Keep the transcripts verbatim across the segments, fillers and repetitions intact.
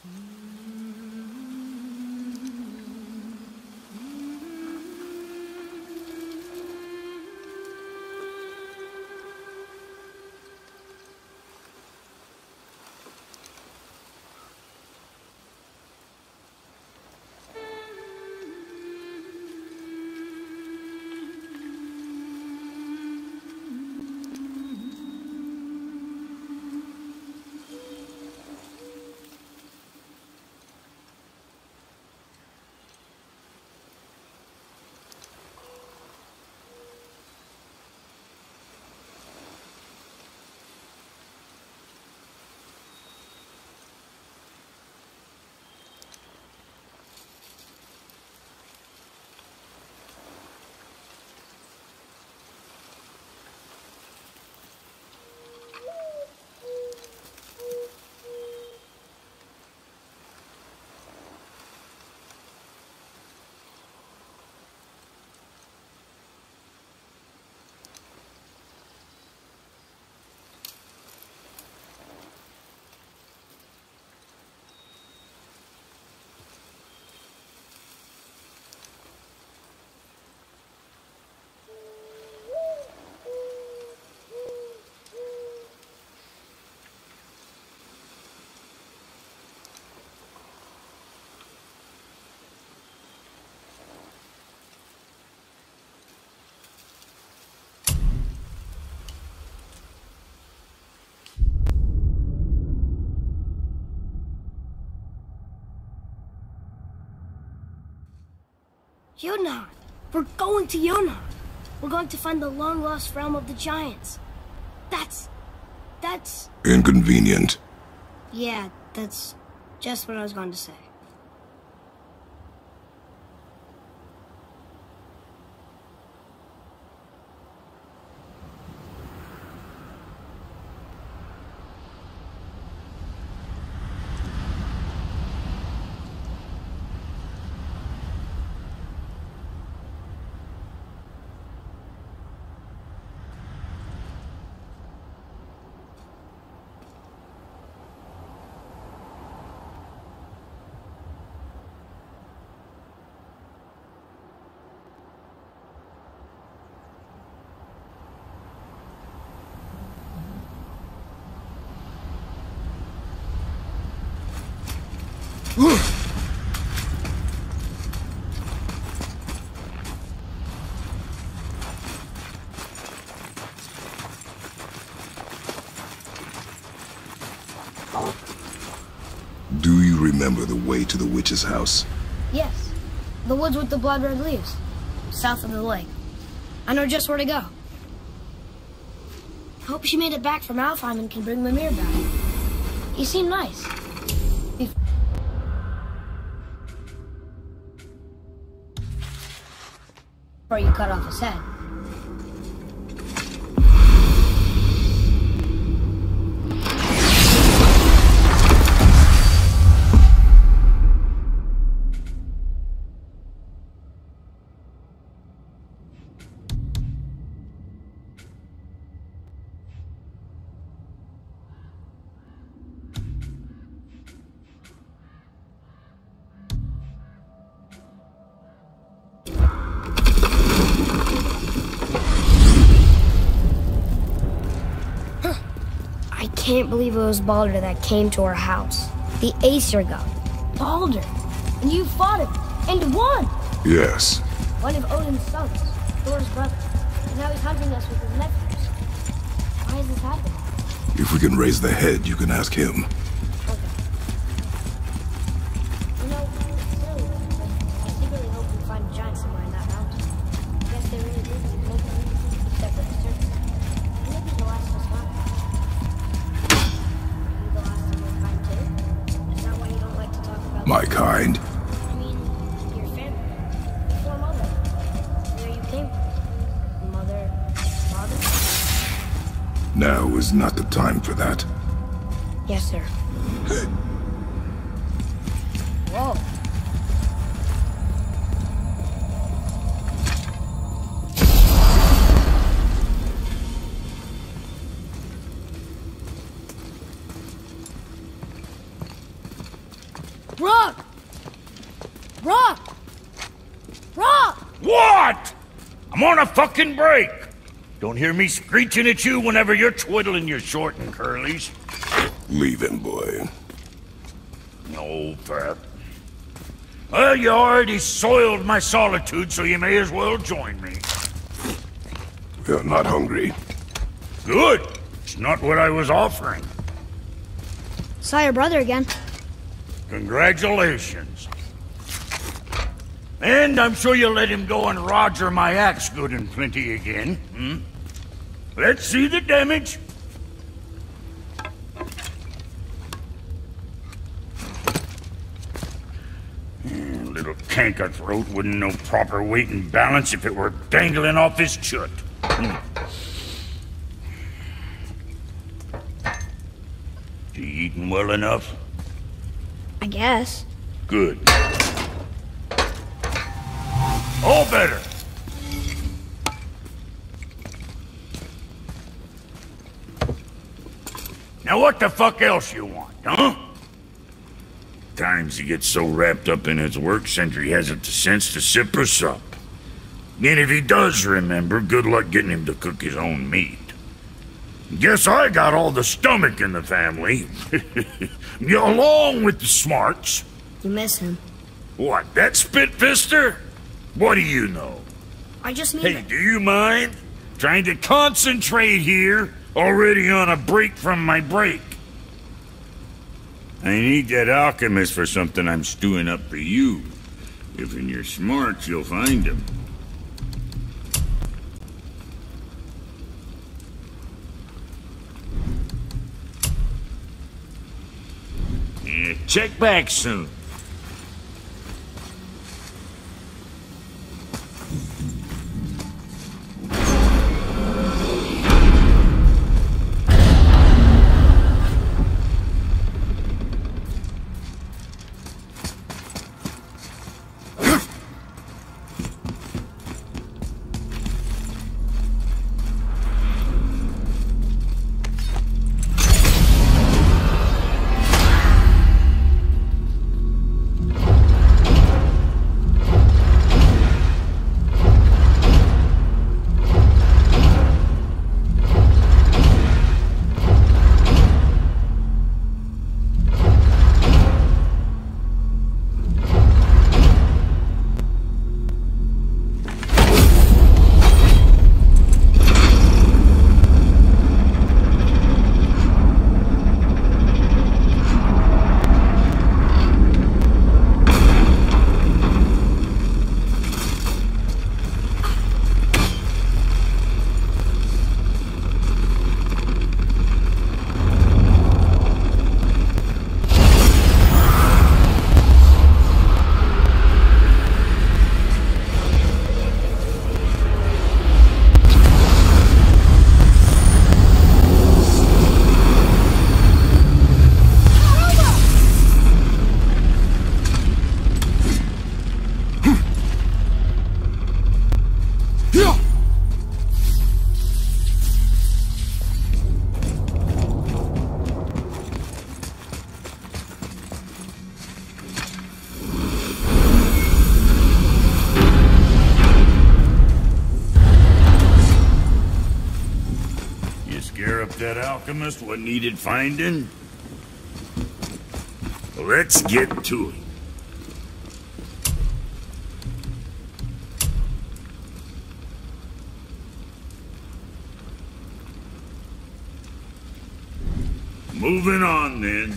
Jotunheim! We're going to Jotunheim! We're going to find the long-lost realm of the giants. That's... that's... Inconvenient. Yeah, that's just what I was going to say. Do you remember the way to the witch's house? Yes. The woods with the blood-red leaves. South of the lake. I know just where to go. Hope she made it back from Alfheim and can bring Mimir back. He seemed nice. Bef Before you cut off his head. I can't believe it was Baldur that came to our house. The Aesir god. Baldur! And you fought him, and won! Yes. One of Odin's sons, Thor's brother. And now he's hunting us with his nephews. Why is this happening? If we can raise the head, you can ask him. Okay. You know, it's silly, but I secretly hope we find a giant somewhere in that mountain. I guess they really do keep looking, except for the surface. Maybe the last of us found. My kind. I mean, your family. Before Mother. Where you came from. Mother, father? Now is not the time for that. Yes, sir. Whoa. Rock! Rock! Rock! What? I'm on a fucking break. Don't hear me screeching at you whenever you're twiddling your short and curlies. Leave him, boy. No, Pep. Well, you already soiled my solitude, so you may as well join me. You're not hungry. Good. It's not what I was offering. Saw your brother again. Congratulations. And I'm sure you'll let him go and roger my axe good and plenty again, hmm? Let's see the damage. Hmm, little canker-throat wouldn't know proper weight and balance if it were dangling off his chut. Hmm. You eating well enough? I guess. Good. All better. Now what the fuck else you want, huh? Times he gets so wrapped up in his work, Sentry hasn't the sense to sip or sup. And if he does remember, good luck getting him to cook his own meat. Guess I got all the stomach in the family. Along with the smarts. You miss him. What, that spit-fister? What do you know? I just need Hey, it. do you mind? Trying to concentrate here, already on a break from my break. I need that alchemist for something I'm stewing up for you. If in your smarts, you'll find him. Yeah, check back soon. That alchemist what needed finding? Let's get to it. Moving on then.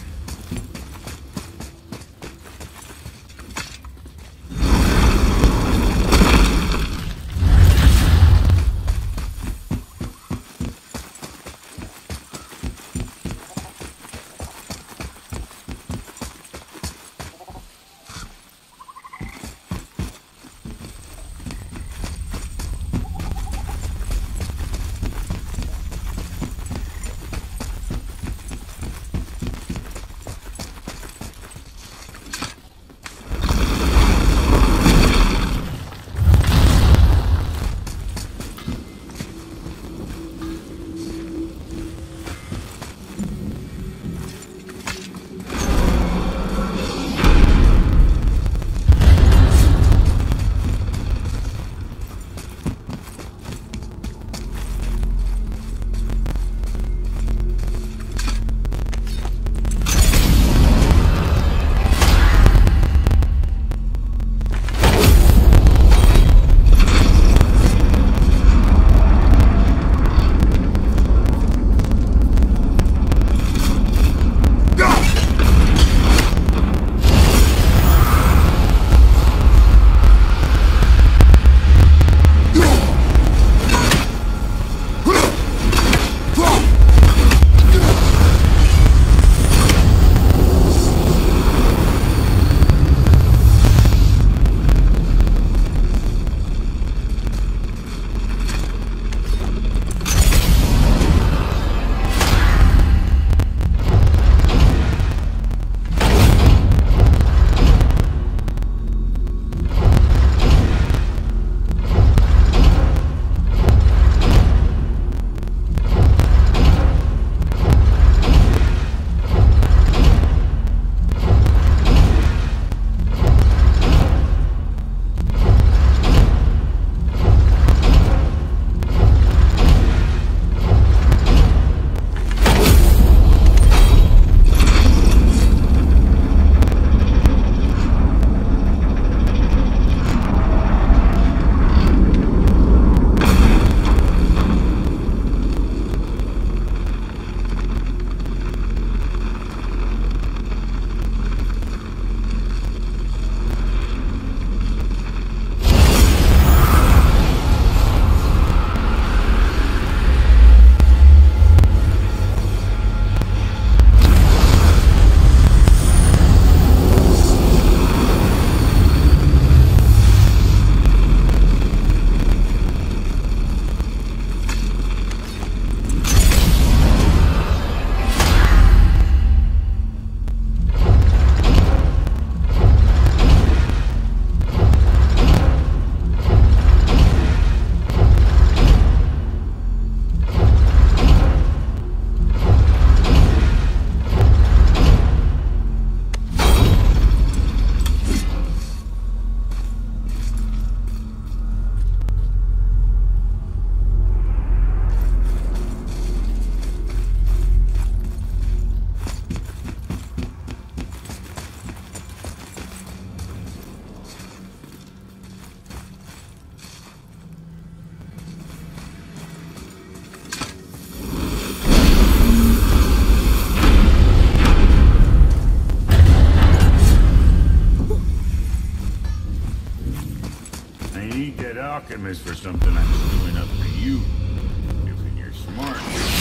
alchemist for something I'm screwing up for you. You think you're smart.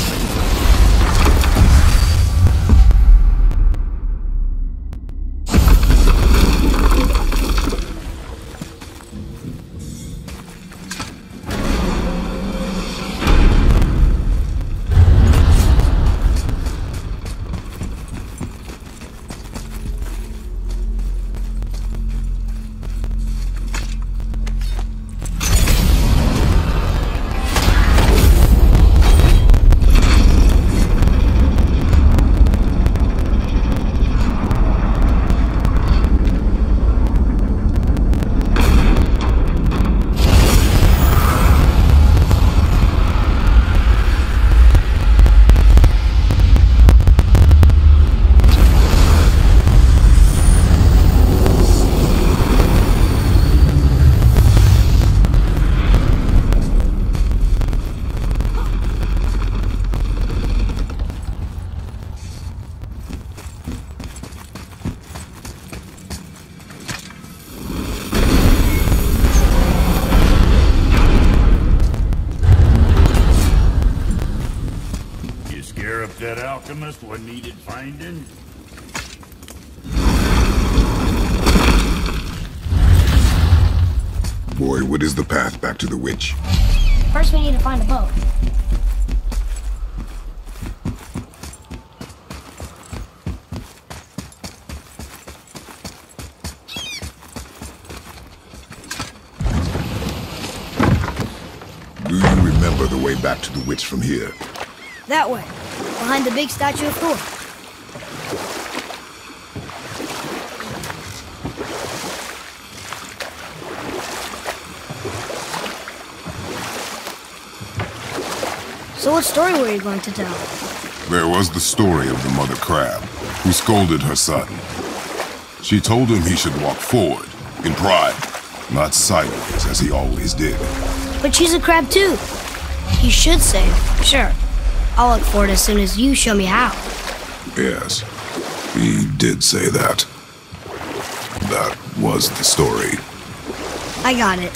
That alchemist what needed finding? Boy, what is the path back to the witch? First we need to find a boat. Do you remember the way back to the witch from here? That way, behind the big statue of Thor. So what story were you going to tell? There was the story of the Mother Crab, who scolded her son. She told him he should walk forward, in pride, not sideways as he always did. But she's a crab too. You should say, sure. I'll look for it as soon as you show me how. Yes, he did say that. That was the story. I got it.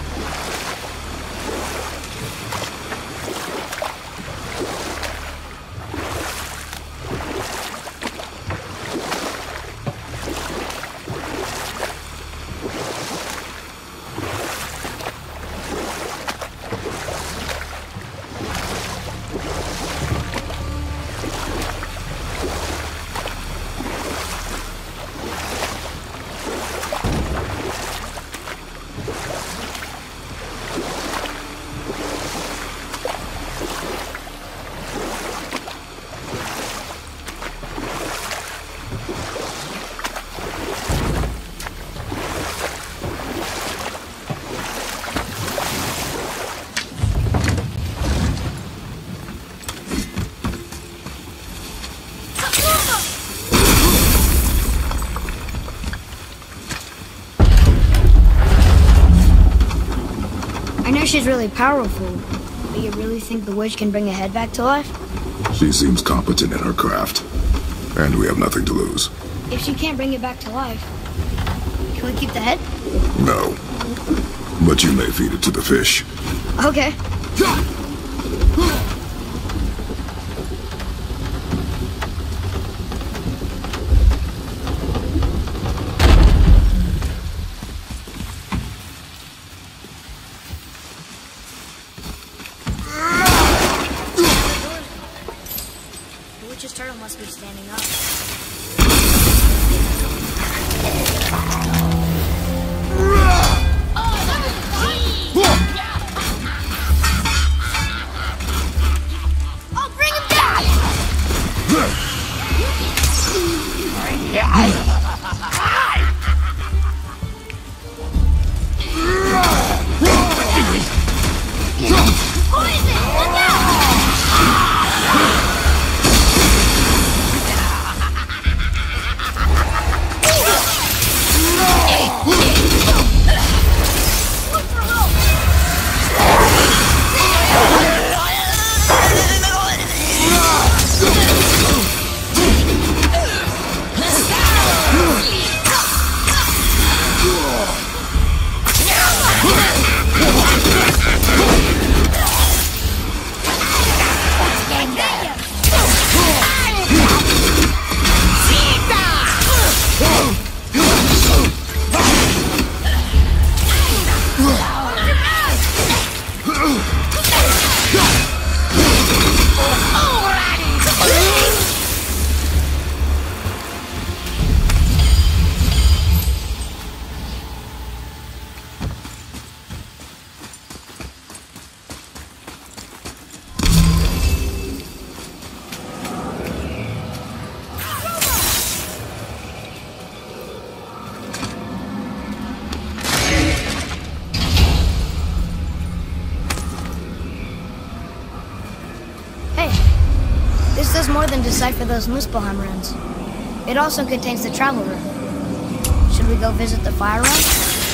I know she's really powerful, but you really think the witch can bring a head back to life? She seems competent in her craft, and we have nothing to lose. If she can't bring it back to life, can we keep the head? No, but you may feed it to the fish. Okay. The witch's turtle must be standing up. them decipher those Muspelheim runes. It also contains the travel room. Should we go visit the fire room?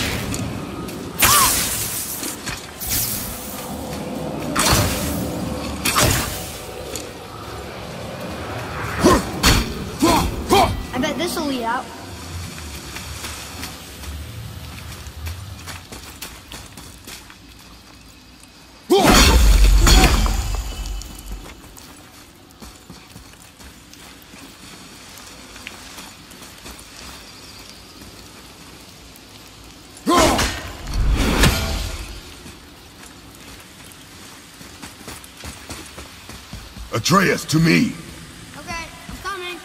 I bet this will lead out. Atreus, to me! Okay, I'm coming.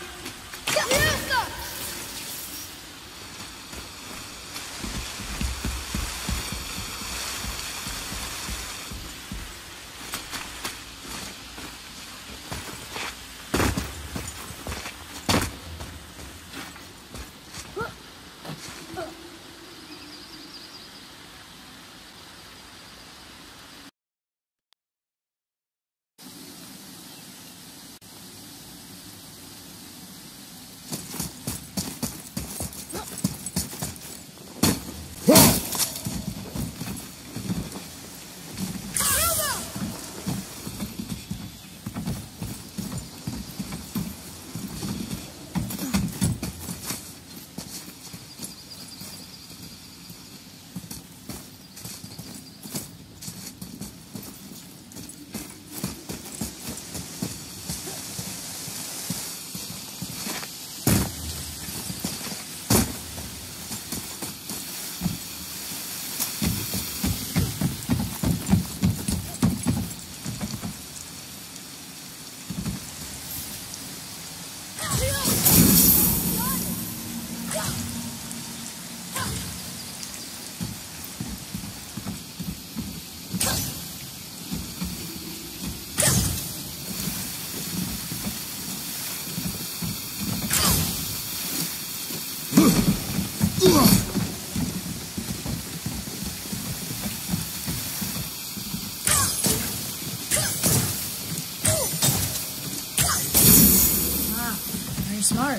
Smart.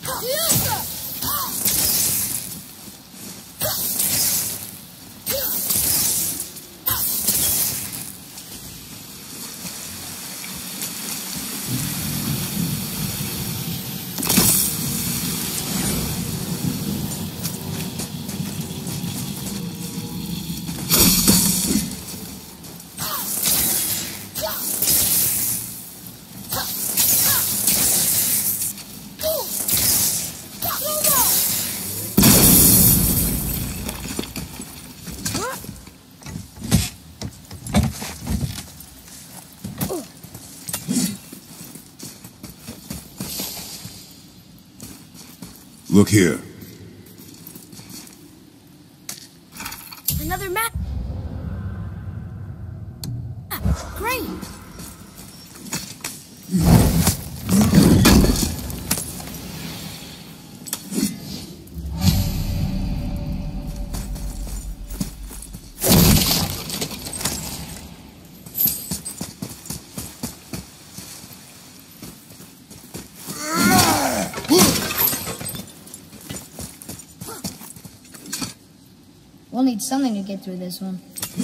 Look here. Another map. Great. We'll need something to get through this one.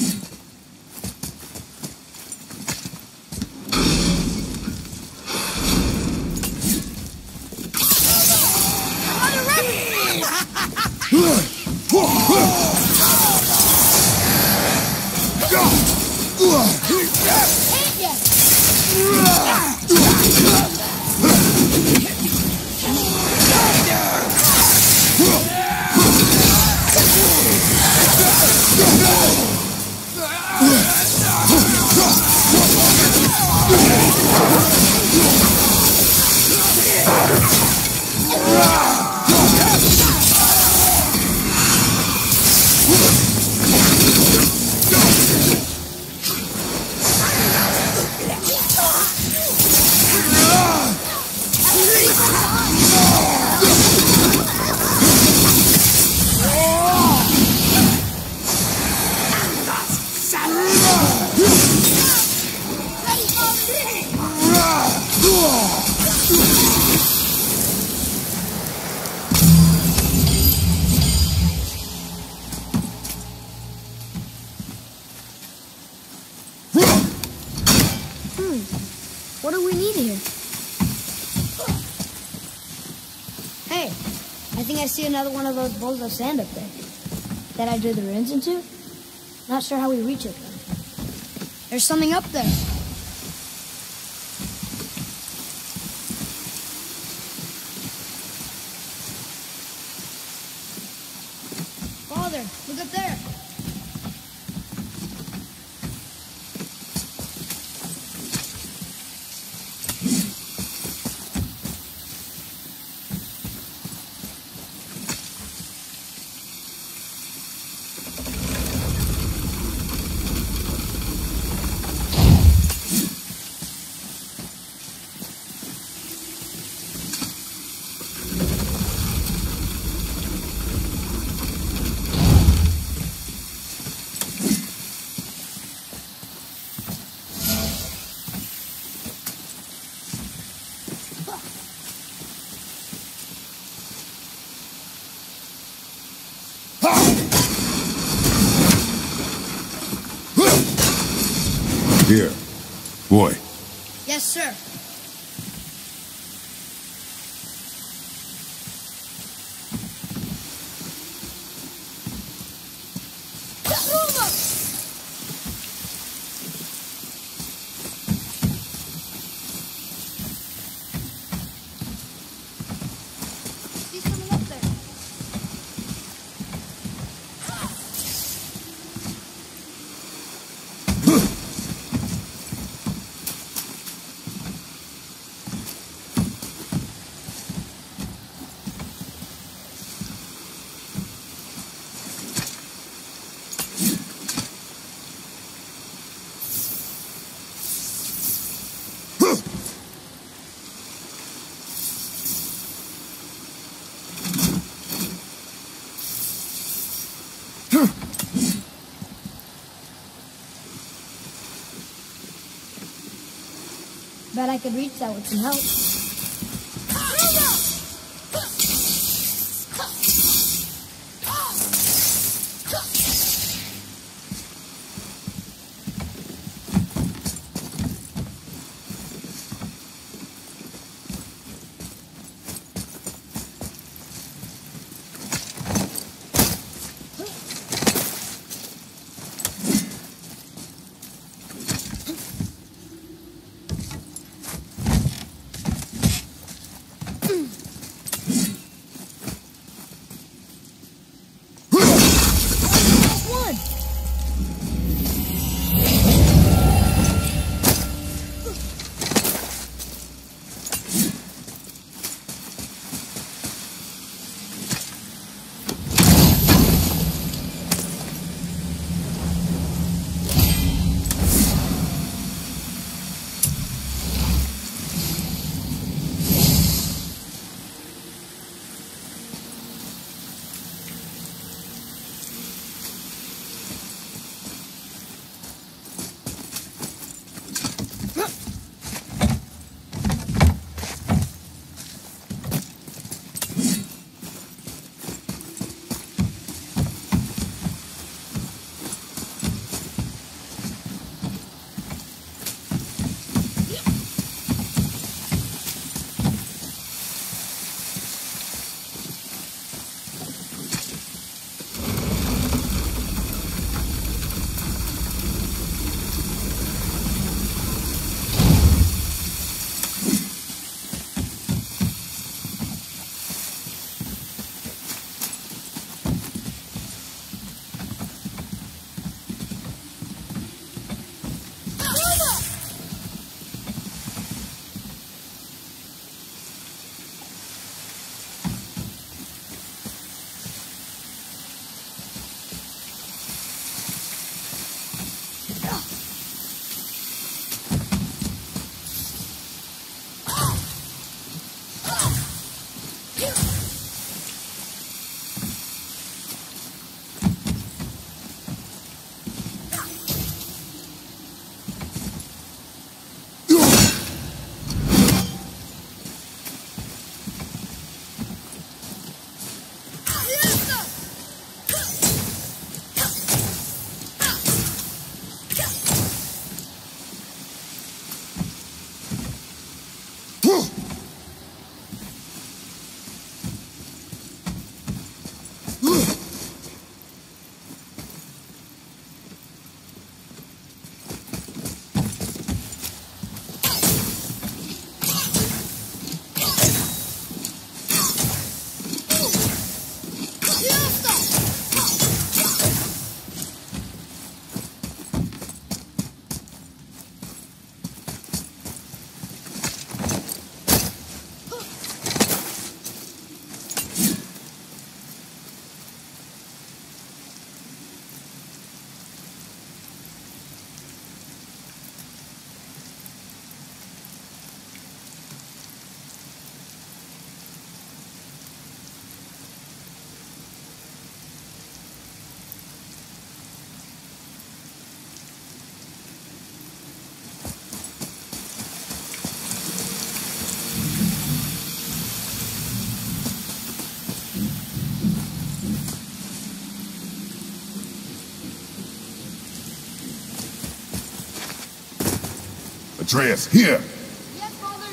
What do we need here? Hey, I think I see another one of those bowls of sand up there. That I drew the runes into? Not sure how we reach it, though. There's something up there. Father, look up there. Here. Boy. Yes, sir. He's coming up there. Bet I could reach that with some help. Atreus, here! Yes, Father.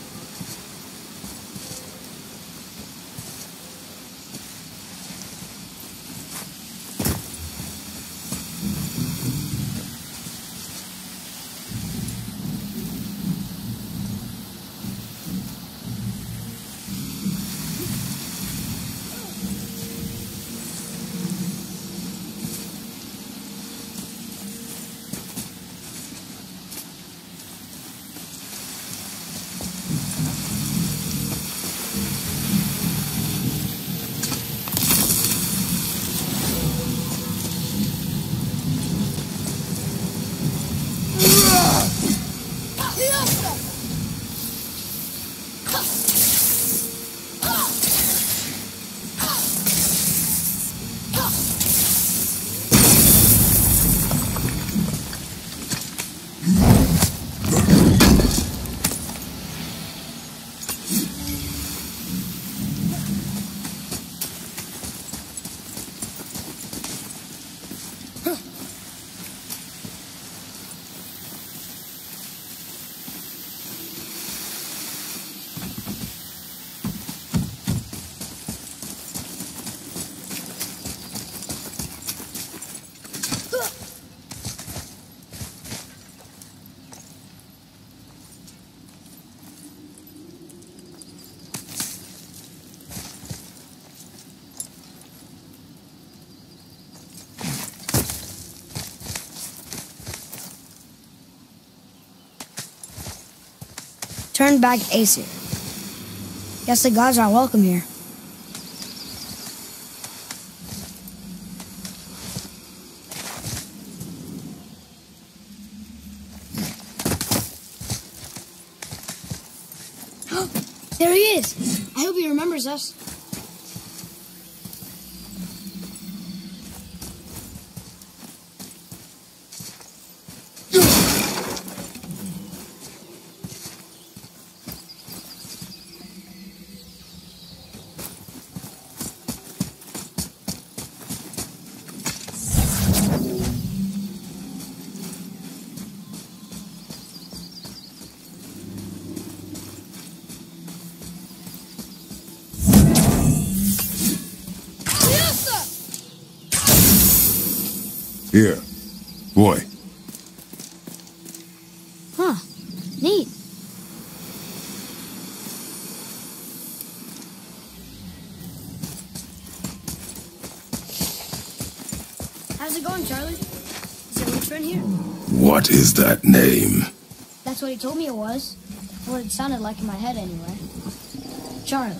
Turn back Aesir. Guess the gods are welcome here. There he is! I hope he remembers us. Here. Boy. Huh. Neat. How's it going, Charlie? Is your rich friend here? What is that name? That's what he told me it was. What it sounded like in my head, anyway. Charlie.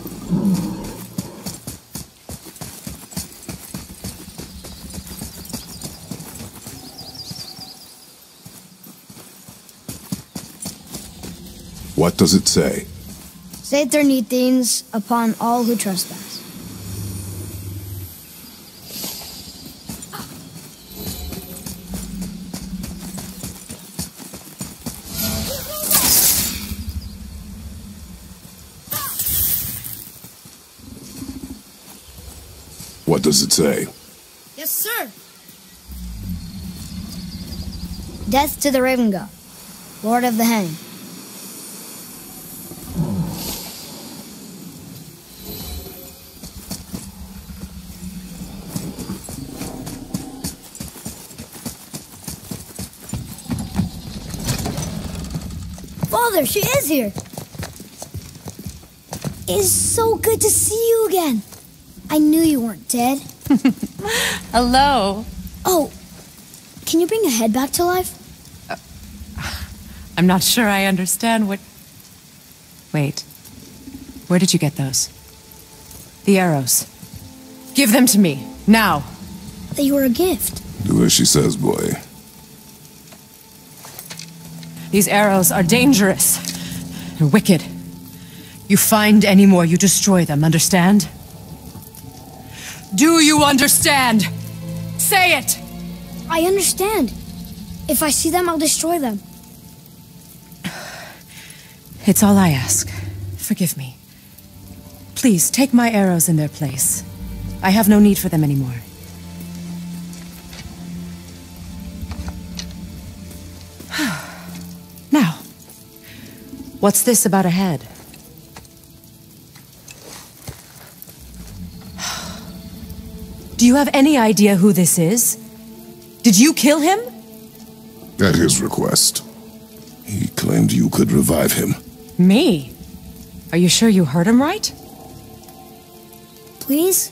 What does it say? Sater Nithins upon all who trespass. What does it say? Yes, sir. Death to the Raven God, Lord of the Hang. Father, she is here. It is so good to see you again. I knew you weren't dead. Hello. Oh, can you bring a head back to life? Uh, I'm not sure I understand what... Wait. Where did you get those? The arrows. Give them to me, now. They were a gift. Do as she says, boy. These arrows are dangerous and wicked. You find any more, you destroy them, understand? Do you understand? Say it! I understand. If I see them, I'll destroy them. It's all I ask. Forgive me. Please, take my arrows in their place. I have no need for them anymore. Now, what's this about a head? Do you have any idea who this is? Did you kill him? At his request. He claimed you could revive him. Me? Are you sure you heard him right? Please?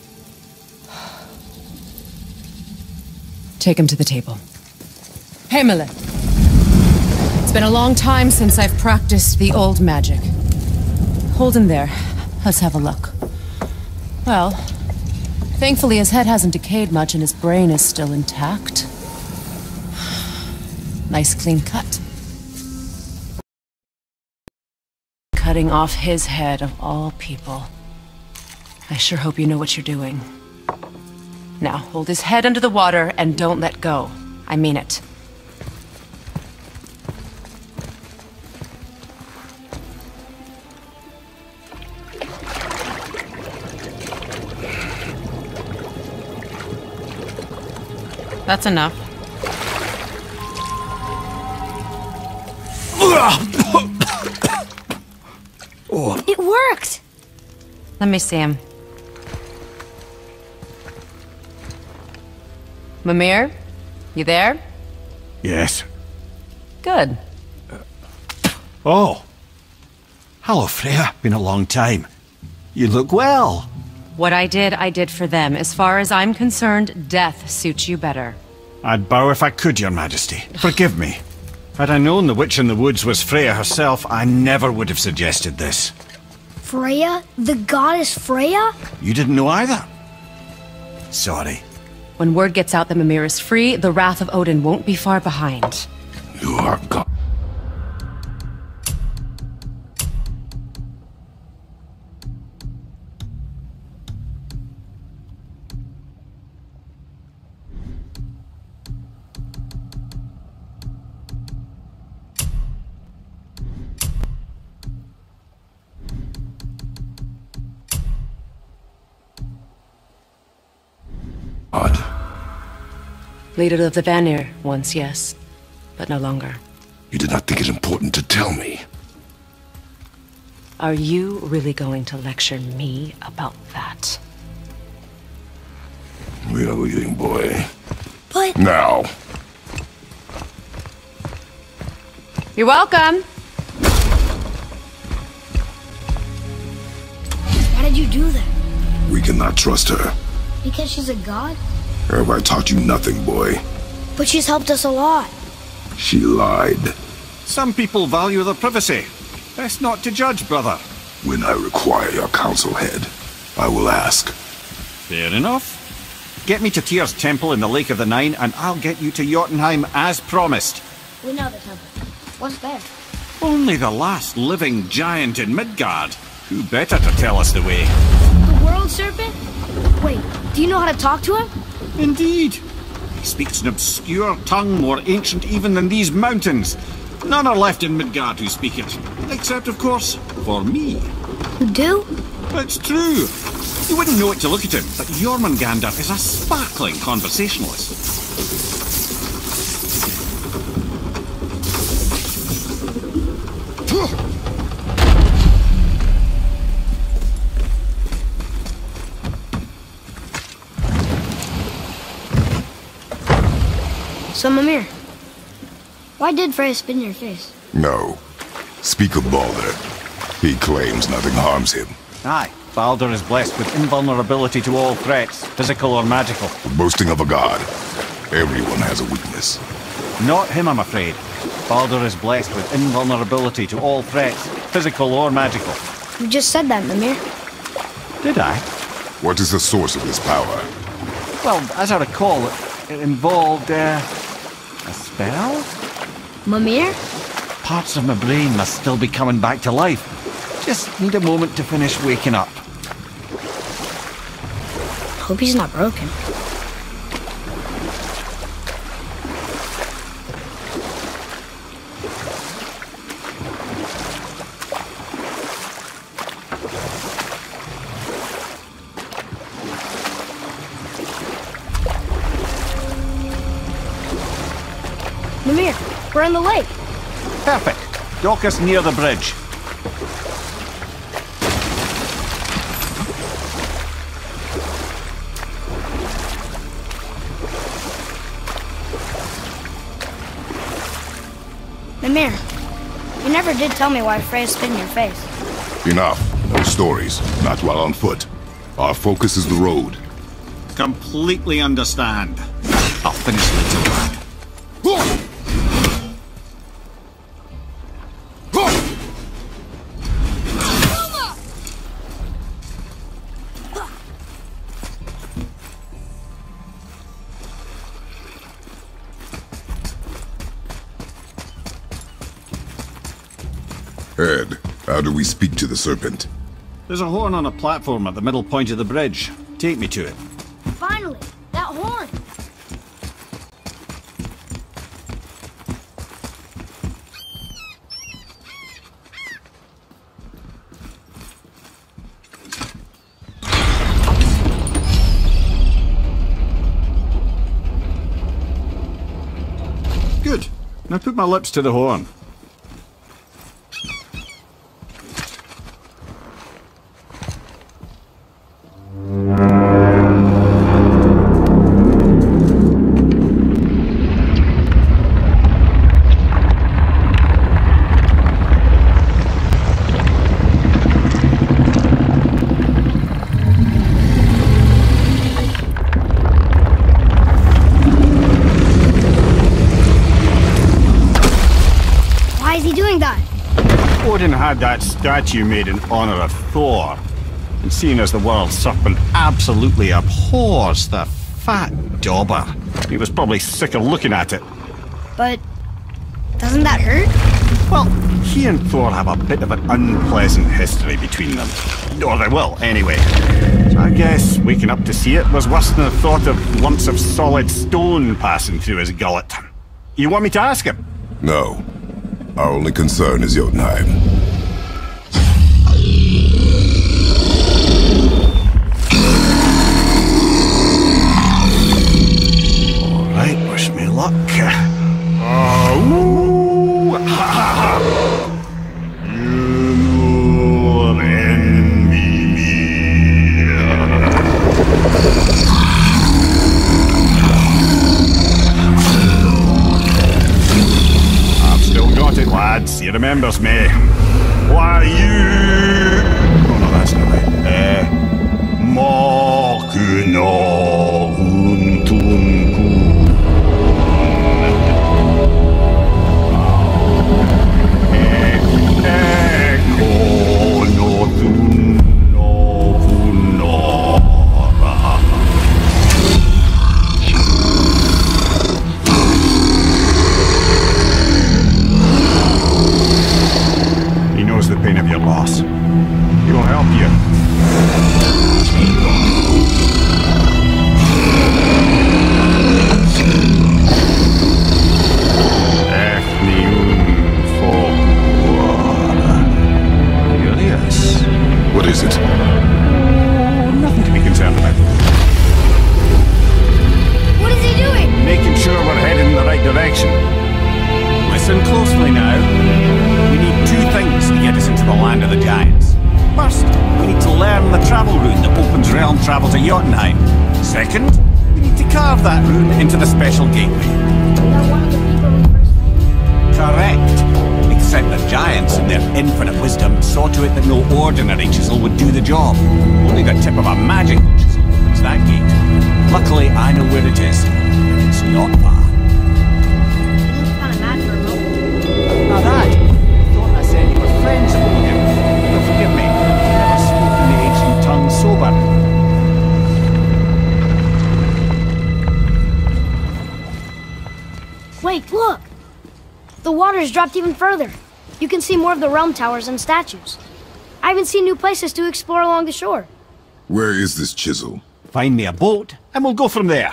Take him to the table. Heimele. It's been a long time since I've practiced the old magic. Hold him there. Let's have a look. Well, thankfully his head hasn't decayed much and his brain is still intact. Nice clean cut. Cutting off his head of all people. I sure hope you know what you're doing. Now, hold his head under the water and don't let go. I mean it. That's enough. It worked! Let me see him. Mimir? You there? Yes. Good. Oh. Hello, Freya. Been a long time. You look well. What I did, I did for them. As far as I'm concerned, death suits you better. I'd bow if I could, Your Majesty. Forgive me. Had I known the witch in the woods was Freya herself, I never would have suggested this. Freya? The goddess Freya? You didn't know either? Sorry. When word gets out that Mimir is free, the wrath of Odin won't be far behind. You are God. Odd. Leader of the Vanir, once, yes. But no longer. You did not think it important to tell me. Are you really going to lecture me about that? We are leaving, boy. But... Now. You're welcome! Why did you do that? We cannot trust her. Because she's a god? Have I taught you nothing, boy? But she's helped us a lot. She lied. Some people value their privacy. Best not to judge, brother. When I require your counsel, Head, I will ask. Fair enough. Get me to Tyr's temple in the Lake of the Nine, and I'll get you to Jotunheim as promised. We know the temple. What's there? Only the last living giant in Midgard. Who better to tell us the way? The World Serpent? Wait, do you know how to talk to him? Indeed. He speaks an obscure tongue more ancient even than these mountains. None are left in Midgard who speak it. Except, of course, for me. You do? It's true. You wouldn't know it to look at him, but Jormungandr is a sparkling conversationalist. So, Mimir, why did Freya spit in your face? No. Speak of Baldur. He claims nothing harms him. Aye, Baldur is blessed with invulnerability to all threats, physical or magical. The boasting of a god. Everyone has a weakness. Not him, I'm afraid. Baldur is blessed with invulnerability to all threats, physical or magical. You just said that, Mimir. Did I? What is the source of this power? Well, as I recall, it, it involved, uh, a spell? Mimir? Parts of my brain must still be coming back to life. Just need a moment to finish waking up. Hope he's not broken. Mimir, we're in the lake. Perfect. Dock us near the bridge. Mimir, you never did tell me why Freya spit in your face. Enough. No stories. Not while on foot. Our focus is the road. Completely understand. I'll finish later, lad. Head, how do we speak to the serpent? There's a horn on a platform at the middle point of the bridge. Take me to it. Finally, that horn. Good. Now put my lips to the horn. Why is he doing that? Odin had that statue made in honor of Thor. And seeing as the world serpent absolutely abhors the fat dauber, he was probably sick of looking at it. But doesn't that hurt? Well, he and Thor have a bit of an unpleasant history between them. Or they will, anyway. So I guess waking up to see it was worse than the thought of lumps of solid stone passing through his gullet. You want me to ask him? No. Our only concern is Jotunheim. Alright, wish me luck. Uh, ooh, ha, ha, ha. You're in me. I've still got it, lads. He remembers me. Why you? Oh no, that's not right. Uh, Mokuno Untunku. Echo no is it? Oh, nothing to be concerned about. What is he doing? Making sure we're heading in the right direction. Listen closely now. We need two things to get us into the land of the giants. First, we need to learn the travel rune that opens realm travel to Jotunheim. Second, we need to carve that rune into the special gateway. Is that one of the people we first met? Correct. Except the giants, in their infinite wisdom, saw to it that no ordinary chisel would do the job. Only the tip of a magical chisel opens that gate. Luckily, I know where it is. It's not far. He looked kind of mad for a moment. Now that, I thought I said you were friends with him. But forgive me, I never spoke in the ancient tongue sober. Wait, look! The water's dropped even further. You can see more of the realm towers and statues. I even see new places to explore along the shore. Where is this chisel? Find me a boat, and we'll go from there.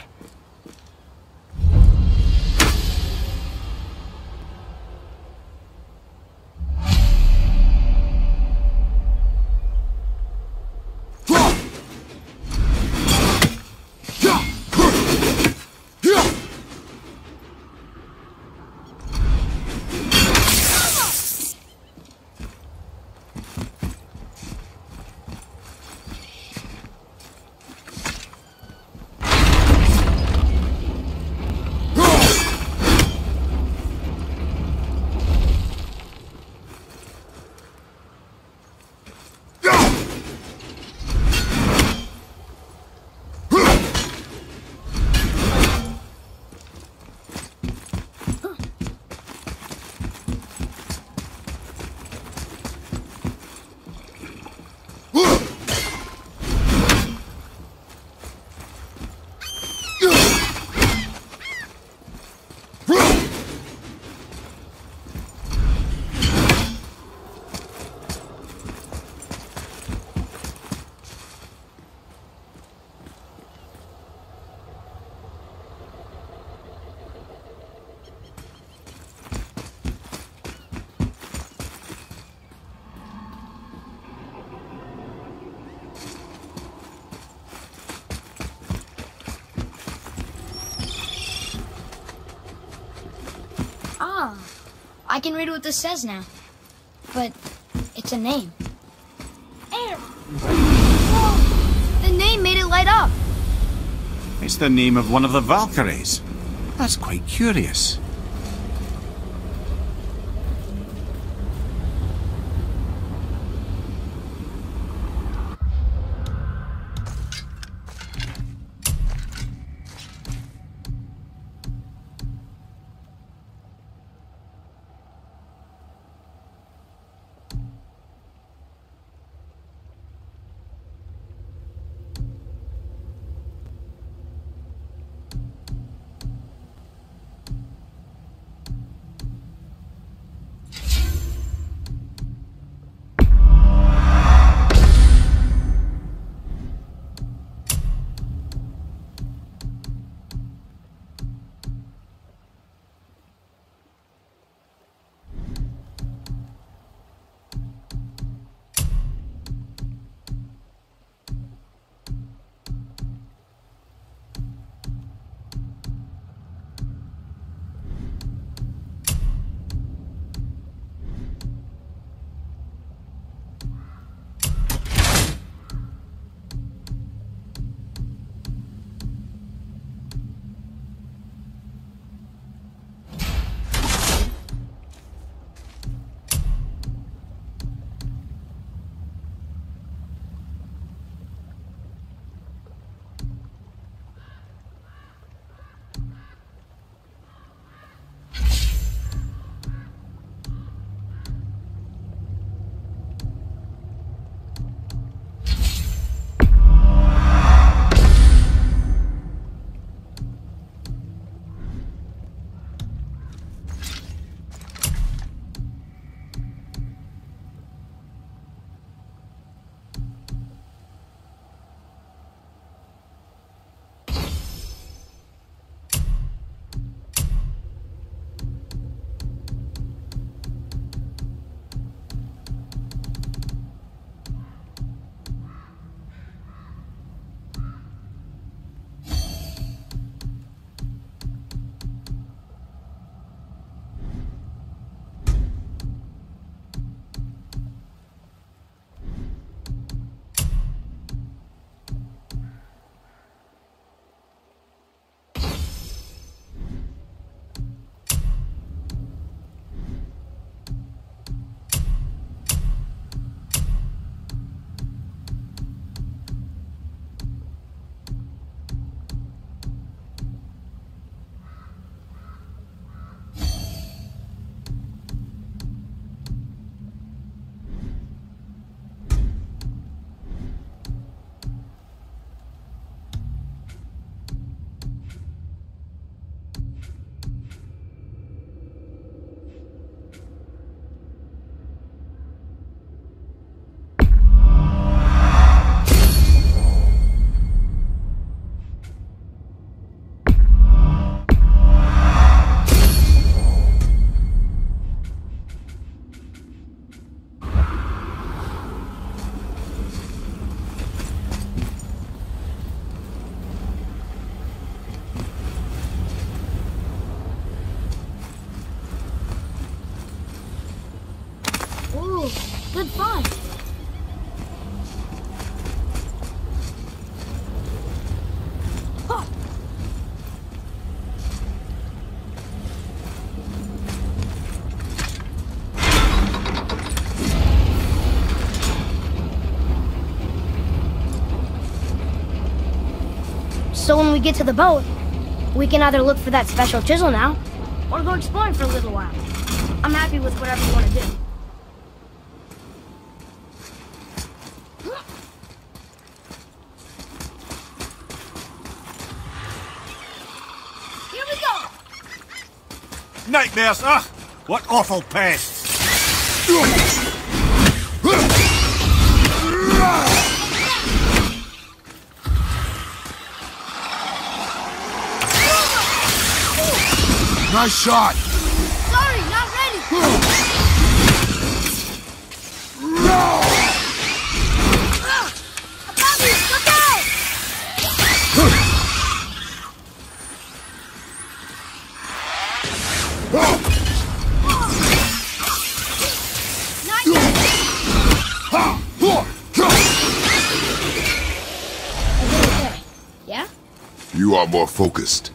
Ah, I can read what this says now. But it's a name. Air! Whoa! The name made it light up. It's the name of one of the Valkyries. That's quite curious. So when we get to the boat, we can either look for that special chisel now, or go exploring for a little while. I'm happy with whatever you want to do. Here we go! Nightmares, ugh! What awful pests! Nice shot! Sorry, not ready! Bobby, look out! Yeah? You are more focused.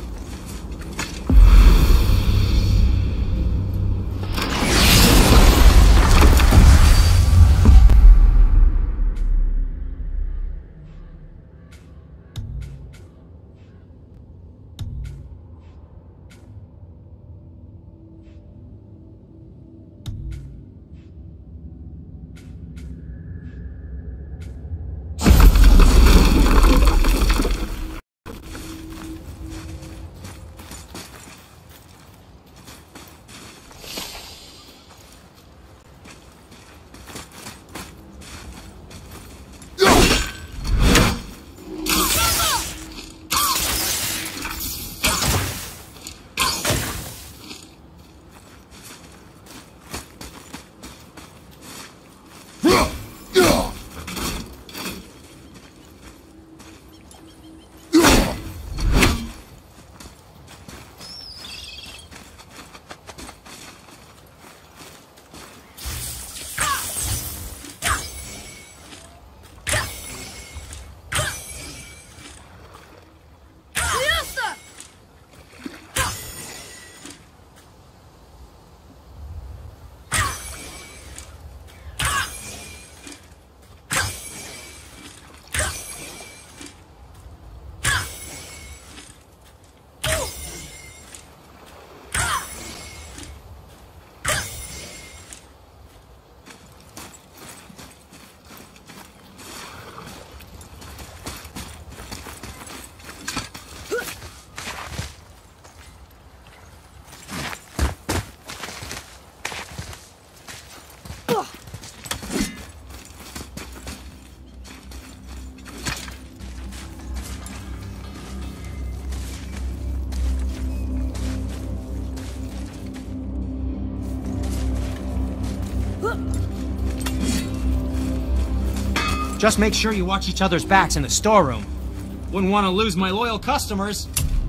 Just make sure you watch each other's backs in the storeroom. Wouldn't want to lose my loyal customers.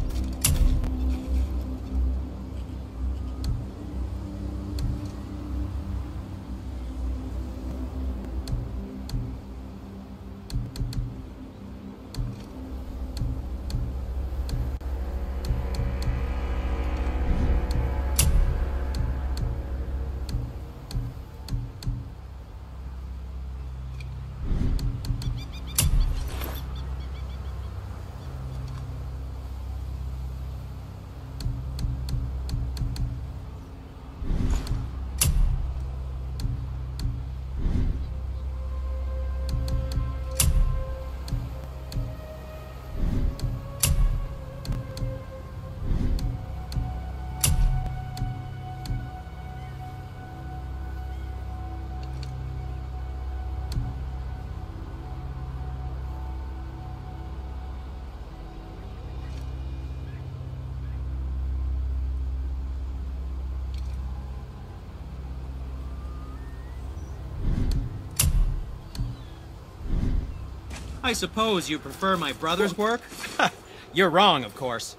I suppose you prefer my brother's work? You're wrong, of course.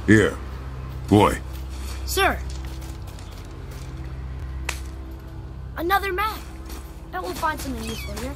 Here. Boy. Sir! Another map! Bet we'll find something useful here.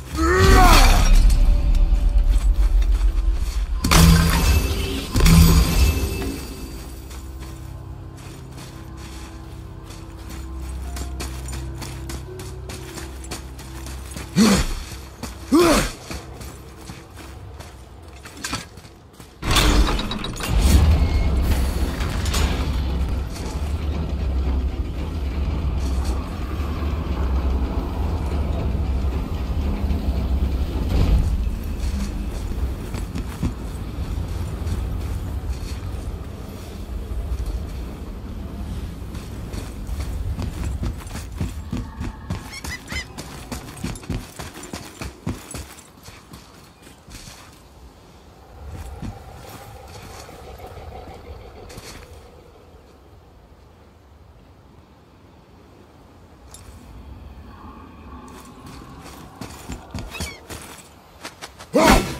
Ah!